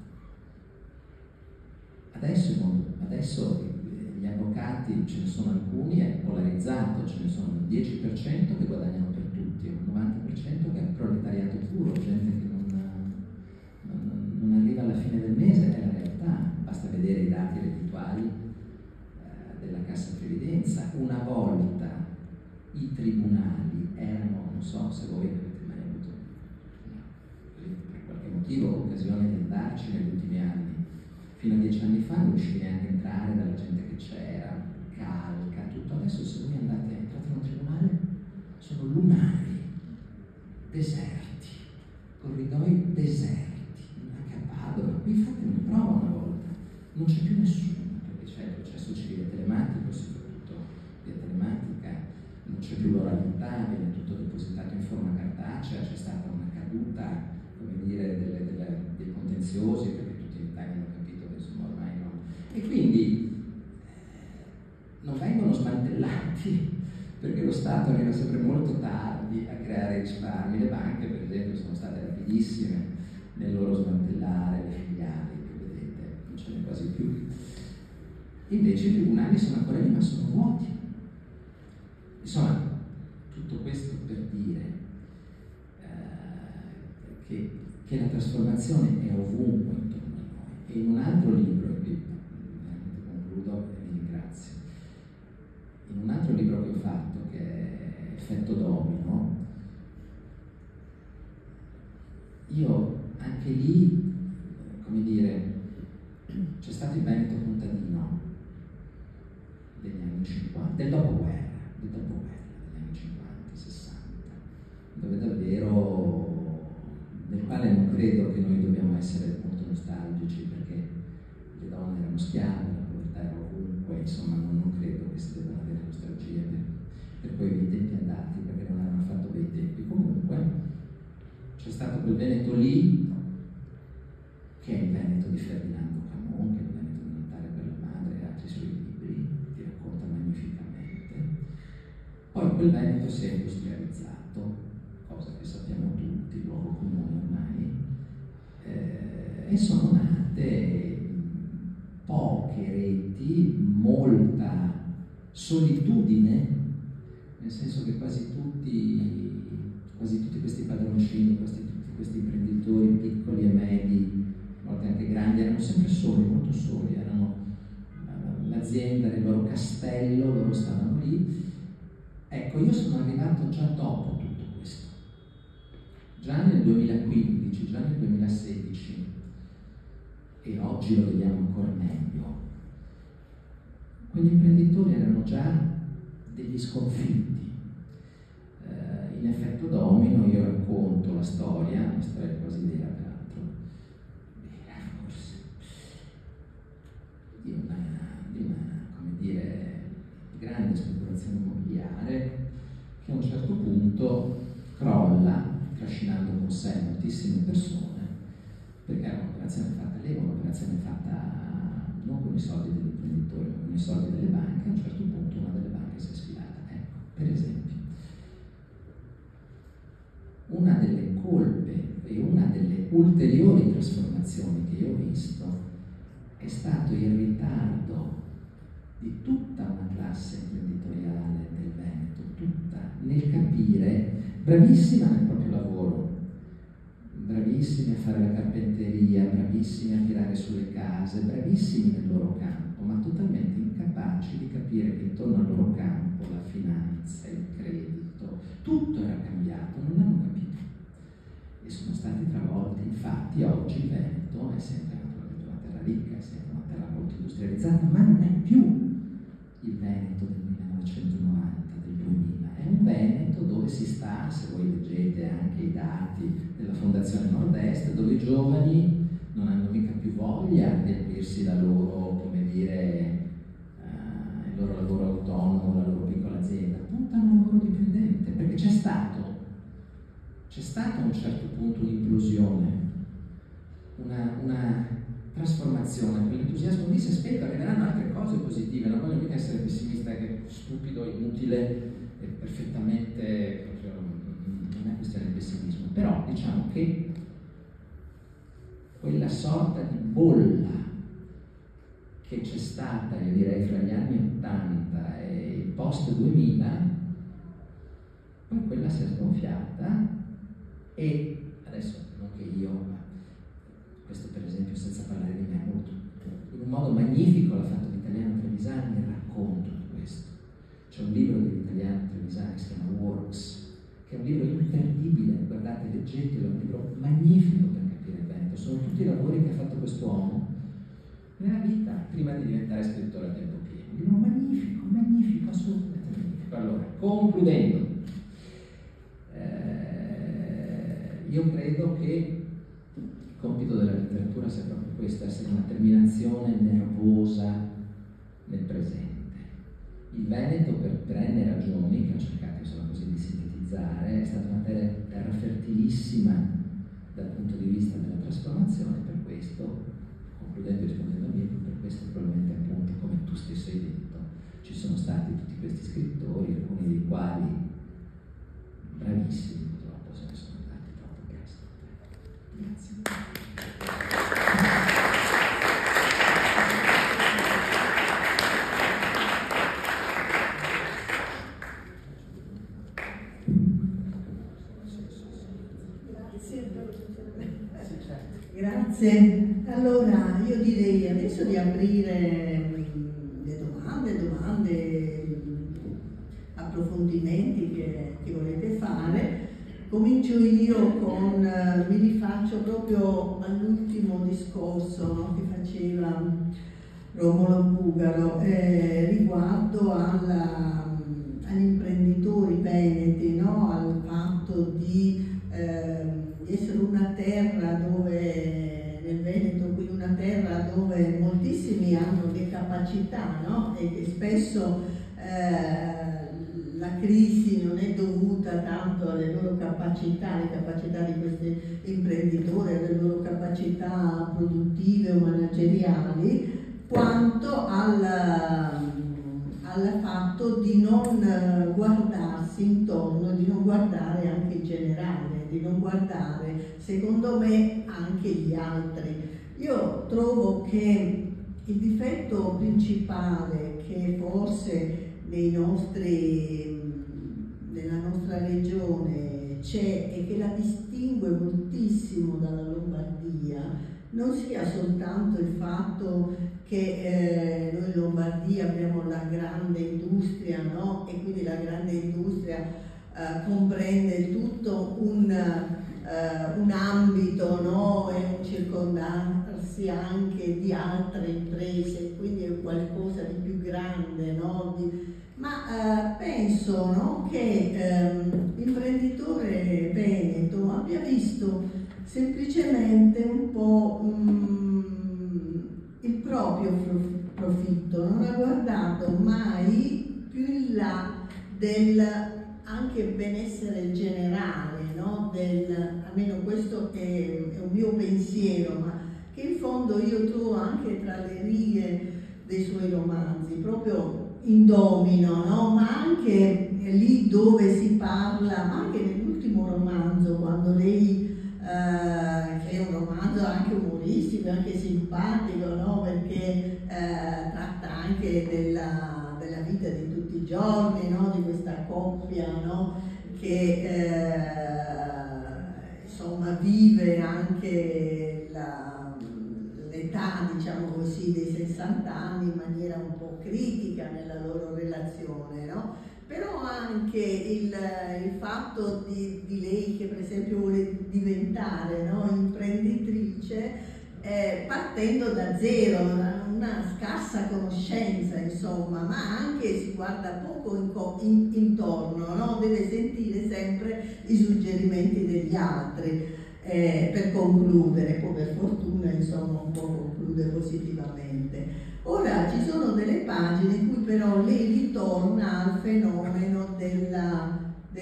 90. Adesso gli avvocati, ce ne sono alcuni, è polarizzato, ce ne sono il 10% che guadagnano per tutti, un 90% che è proletariato puro, gente che non arriva alla fine del mese, è la realtà, basta vedere i dati reddituali della Cassa Previdenza. Una volta i tribunali erano, non so se voi avete mai avuto per qualche motivo occasione di andarci negli ultimi anni. Fino a 10 anni fa non riuscivi neanche a entrare dalla gente che c'era, calca, tutto. Adesso se voi entrate in un tribunale sono lunari, deserti, corridoi deserti, anche a Padova. Qui fate una prova una volta, non c'è più nessuno, perché c'è il processo civile telematico, soprattutto via telematica, non c'è più l'oralità, viene tutto depositato in forma cartacea, c'è stata una caduta, come dire, dei contenziosi, perché tutti in Italia hanno capito che insomma ormai no. E quindi non vengono smantellati, perché lo Stato arriva sempre molto tardi a creare risparmi. Le banche, per esempio, sono state rapidissime nel loro smantellare le filiali, che vedete, non ce n'è quasi più. Invece i tribunali sono ancora lì, ma sono vuoti. Insomma, tutto questo per dire che la trasformazione è ovunque intorno a noi. E in un altro libro, e qui veramente concludo e vi ringrazio, in un altro libro che ho fatto, che è Effetto Domino, io anche lì, come dire, c'è stato il Veneto contadino degli anni 50, del dopoguerra degli anni 50, 60, dove davvero, nel quale non credo che noi dobbiamo essere molto nostalgici, perché le donne erano schiave, la povertà era ovunque, insomma non credo che si debbano avere nostalgie per quei tempi andati, perché non erano affatto bei tempi. Comunque c'è stato quel Veneto lì, che è il Veneto di Ferdinando Camon, che è il Veneto di Notare per la Madre e altri suoi libri, ti racconta magnificamente. Poi quel Veneto si è industrializzato, cosa che sappiamo tutti, luogo comune ormai, e sono nate poche reti, molta solitudine, nel senso che quasi tutti questi padroncini, tutti questi imprenditori piccoli e medi, a volte anche grandi, erano sempre soli, molto soli, erano l'azienda, il loro castello, loro stavano lì. Ecco, io sono arrivato già dopo tutto questo, già nel 2015, già nel 2016, e oggi lo vediamo ancora meglio. Quegli imprenditori erano già degli sconfitti. In Effetto Domino io racconto la storia quasi vera peraltro, forse, di una, come dire, grande speculazione immobiliare che a un certo punto crolla, trascinando con sé moltissime persone, perché era un'operazione fatta lì, un'operazione fatta non con i soldi degli imprenditori, ma con i soldi delle banche. A un certo punto una delle banche si è sfilata. Ecco, per esempio, una delle colpe e una delle ulteriori trasformazioni che io ho visto è stato il ritardo di tutta una classe imprenditoriale del Veneto, tutta, nel capire, bravissima nel proprio lavoro, bravissimi a fare la carpenteria, bravissimi a tirare sulle case, bravissimi nel loro campo, ma totalmente incapaci di capire che intorno al loro campo la finanza, il credito, tutto era cambiato, non hanno capito e sono stati travolti. Infatti oggi il Veneto è sempre naturalmente una terra ricca, è sempre una terra molto industrializzata, ma non è più il Veneto del 1990, del 2000, è un Veneto dove si sta, se voi leggete anche i dati della Fondazione Nord-Est, dove i giovani non hanno mica più voglia di aprirsi la loro, come dire, il loro lavoro autonomo, la loro piccola azienda, puntano al lavoro dipendente, perché c'è stata a un certo punto un'implosione, una trasformazione. Quell'entusiasmo lì si è spento, arriveranno altre cose positive, non voglio mica essere pessimista, che stupido, inutile e perfettamente, proprio, non è questione di pessimismo, però diciamo che quella sorta di bolla che c'è stata, io direi, fra gli anni 80 e il post 2000, poi quella si è sgonfiata. E adesso, non che io, ma questo per esempio senza parlare di me, molto, in un modo magnifico l'ha fatto l'italiano Trevisani, il racconto di questo. C'è un libro dell'italiano Trevisani che si chiama Works, che è un libro imperdibile, guardate, leggetelo, è un libro magnifico per capire il Veneto. Sono tutti i lavori che ha fatto quest'uomo nella vita prima di diventare scrittore a tempo pieno. Un libro magnifico, magnifico, assolutamente magnifico. Allora, concludendo, io credo che il compito della letteratura sia proprio questo, essere una terminazione nervosa nel presente, Il Veneto, per N ragioni, che ho cercato insomma così di sintetizzare, è stata una terra fertilissima dal punto di vista della trasformazione. Per questo, concludendo e rispondendo a me, per questo probabilmente appunto, come tu stesso hai detto, ci sono stati tutti questi scrittori, alcuni dei quali bravissimi, purtroppo se ne sono andati troppo presto. Grazie. Grazie. Allora, io direi adesso di aprire le domande, approfondimenti che volete fare. Comincio io mi rifaccio proprio all'ultimo discorso, no, che faceva Romolo Bugaro riguardo agli imprenditori veneti, no, al fatto di essere una terra dove, nel Veneto, qui una terra dove moltissimi hanno le capacità, no? E che spesso la crisi non è dovuta tanto alle loro capacità, alle capacità di questi imprenditori, alle loro capacità produttive o manageriali, quanto al fatto di non guardarsi intorno, di non guardare anche il generale, di non guardare, secondo me, anche gli altri. Io trovo che il difetto principale che forse nella nostra regione c'è e che la distingue moltissimo dalla Lombardia non sia soltanto il fatto che noi in Lombardia abbiamo la grande industria, no? E quindi la grande industria comprende tutto un ambito, no? E un circondarsi anche di altre imprese, quindi è qualcosa di più grande, no? Ma penso, no, che l'imprenditore veneto abbia visto semplicemente un po' il proprio profitto, non ha guardato mai più in là del anche benessere generale, no? Almeno questo è un mio pensiero, ma che in fondo io trovo anche tra le righe dei suoi romanzi, proprio indomino, no? Ma anche lì dove si parla, ma anche nell'ultimo romanzo, quando lei che è un romanzo anche umoristico, anche simpatico, no? Perché tratta anche della vita di tutti i giorni, no? Di questa coppia, no? Che insomma vive anche l'età, diciamo così, dei 60 anni in maniera un po' critica nella loro relazione, no? Però anche il fatto di lei che per esempio vuole diventare, no, imprenditrice partendo da zero, da una scarsa conoscenza, insomma, ma anche si guarda poco intorno, no? Deve sentire sempre i suggerimenti degli altri per concludere, poi per fortuna insomma un po' conclude positivamente. Ora ci sono delle pagine in cui però lei ritorna al fenomeno della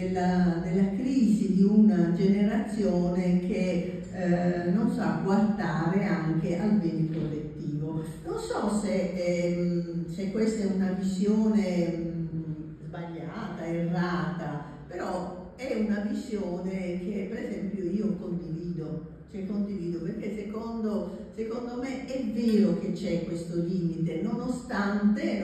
crisi di una generazione che non sa guardare anche al bene collettivo. Non so se questa è una visione sbagliata, errata, però è una visione che per esempio io condivido. Cioè condivido perché secondo me è vero che c'è questo limite, nonostante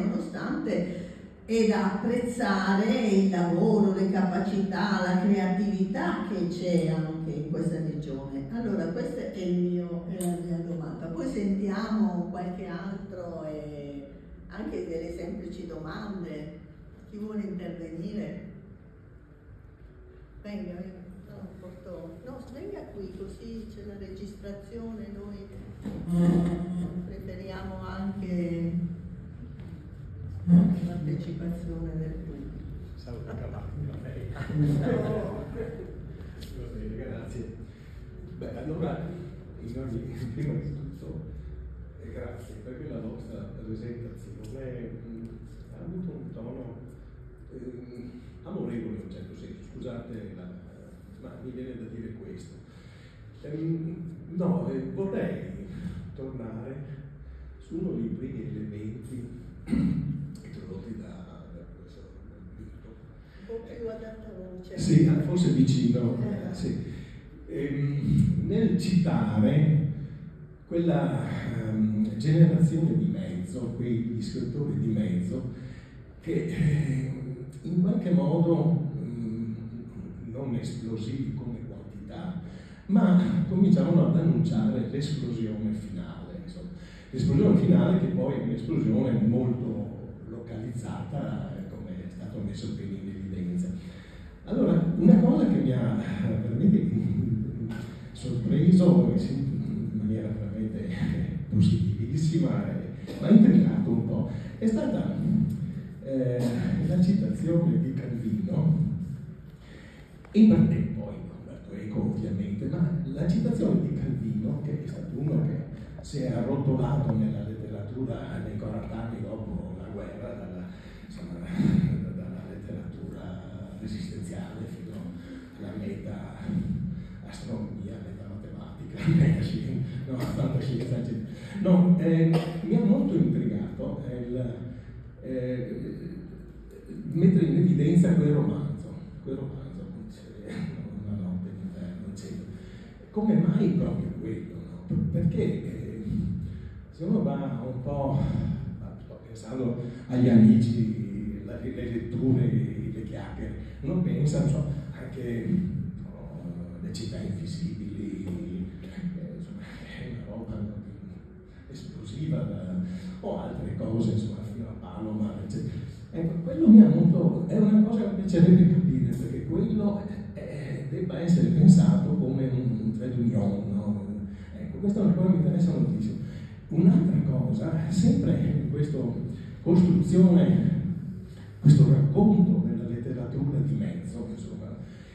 è da apprezzare il lavoro, le capacità, la creatività che c'è anche in questa regione. Allora questa è la mia domanda, poi sentiamo qualche altro e anche delle semplici domande. Chi vuole intervenire? Venga. No, venga qui così c'è la registrazione, noi preferiamo anche la partecipazione del pubblico. Salve Cavalli, va bene. Grazie. Beh, allora, prima di tutto, grazie perché la vostra presentazione ha avuto un tono amorevole in un certo senso, scusate, ma mi viene da dire questo. No, vorrei tornare su uno dei primi elementi introdotti da professor Vito. Un po' più ad alta voce. Sì, forse vicino. Sì. Nel citare quella generazione di mezzo, quegli scrittori di mezzo, che in qualche modo non esplosivi come quantità, ma cominciavano ad annunciare l'esplosione finale. Insomma. L'esplosione finale che poi è un'esplosione molto localizzata, come è stato messo bene in evidenza. Allora, una cosa che mi ha veramente sorpreso in maniera veramente positivissima, ma intrigato un po', è stata la citazione di Calvino, in parte poi Umberto Eco ovviamente, ma la citazione di Calvino, che è stato uno che si è arrotolato nella letteratura nei 40 anni dopo la guerra, dalla letteratura resistenziale fino alla meta astronomia, meta matematica, no, fantascienza, eccetera. No, mi ha molto intrigato mettere in evidenza quel romanzo, Una notte d'inverno, eccetera. Come mai proprio quello? No? Perché se uno va un po', sto pensando agli amici, le letture, le chiacchiere, uno pensa, non so, anche le città invisibili, insomma, è una roba esplosiva, o altre cose, insomma, fino a Paloma, eccetera. Ecco, quello mi ha molto, è una cosa che mi piacerebbe capire, perché quello debba essere pensato come un trait d'union, no? Ecco, questa è una cosa che mi interessa moltissimo. Un'altra cosa, sempre in questa costruzione, questo racconto della letteratura di mezzo, insomma,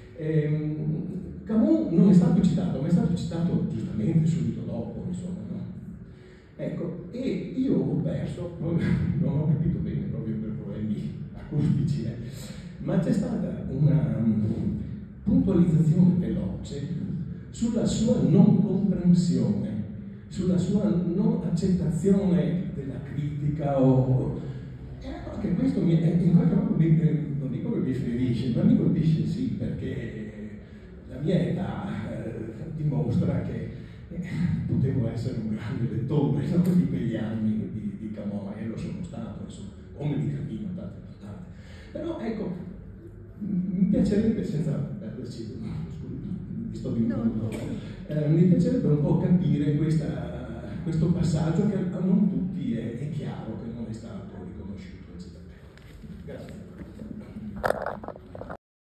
Camus non è stato citato, ma è stato citato giustamente subito dopo, insomma, no? Ecco, e io ho perso, non ho capito bene proprio per problemi acustici, ma c'è stata una puntualizzazione veloce sulla sua non comprensione, sulla sua non accettazione della critica che questo in qualche modo non dico che mi ferisce, ma mi colpisce sì, perché la mia età dimostra che potevo essere un grande lettore, no? Di quegli anni di Camus, e lo sono stato, insomma, come di Calvino, tante. Però ecco, mi piacerebbe, senza perderci, mi sto vincendo, mi piacerebbe un po' capire questo passaggio che a non tutti è chiaro che non è stato riconosciuto, eccetera. Grazie.